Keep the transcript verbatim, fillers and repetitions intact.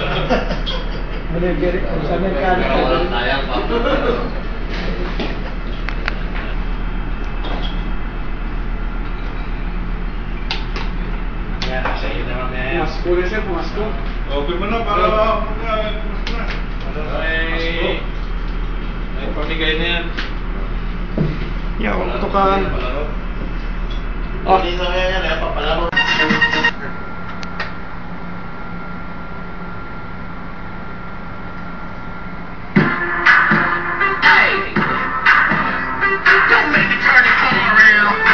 Manigiri, sa Amerikano. Walang sayang pa. Yan, sa iyo naman na yan. Pumasko na siya, pumasko. Okay mo na para pumasko na. Ay, ay pamigay na yan. Yaw, tutukan. Oh, hindi na yan, yan, papalaro. Don't make me turn the car around.